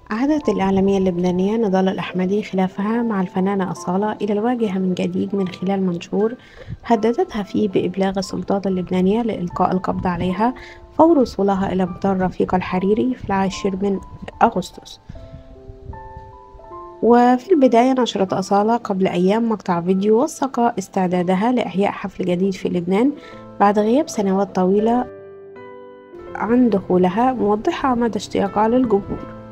عادت الإعلامية اللبنانية نضال الأحمدي خلافها مع الفنانة أصالة إلى الواجهة من جديد من خلال منشور هددتها فيه بإبلاغ السلطات اللبنانية لإلقاء القبض عليها فور وصولها إلى مطار رفيق الحريري في 10 من أغسطس. وفي البداية نشرت أصالة قبل أيام مقطع فيديو وثق استعدادها لإحياء حفل جديد في لبنان بعد غياب سنوات طويلة عن دخولها، موضحة مدى اشتياقها للجمهور.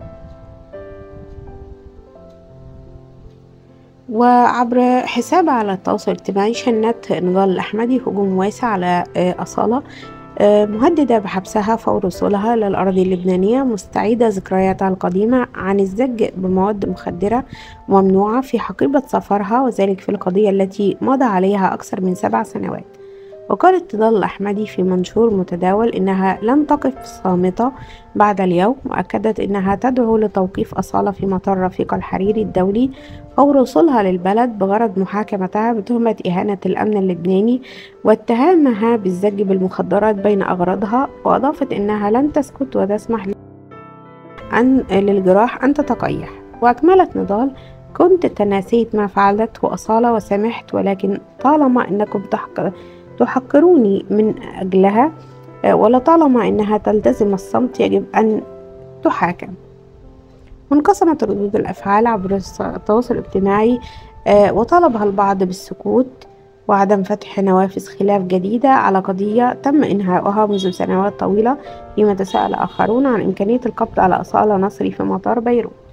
وعبر حسابها على التواصل الاجتماعي شنت نضال الأحمدي هجوم واسع على أصالة، مهددة بحبسها فور وصولها للأراضي اللبنانية، مستعيدة ذكرياتها القديمة عن الزج بمواد مخدرة ممنوعة في حقيبة سفرها، وذلك في القضية التي مضى عليها أكثر من 7 سنوات. وقالت نضال الأحمدي في منشور متداول إنها لن تقف صامتة بعد اليوم، وأكدت إنها تدعو لتوقيف أصالة في مطار رفيق الحريري الدولي فور وصولها للبلد بغرض محاكمتها بتهمة إهانة الأمن اللبناني واتهامها بالزج بالمخدرات بين أغراضها. وأضافت إنها لن تسكت وتسمح للجراح أن تتقيح. وأكملت نضال: كنت تناسيت ما فعلته أصالة وسمحت، ولكن طالما أنكم تحقروني من أجلها، ولطالما أنها تلتزم الصمت يجب أن تحاكم. وانقسمت ردود الأفعال عبر التواصل الاجتماعي، وطالبها البعض بالسكوت وعدم فتح نوافذ خلاف جديدة على قضية تم إنهاؤها منذ سنوات طويلة، فيما تساءل آخرون عن إمكانية القبض على أصالة نصري في مطار بيروت.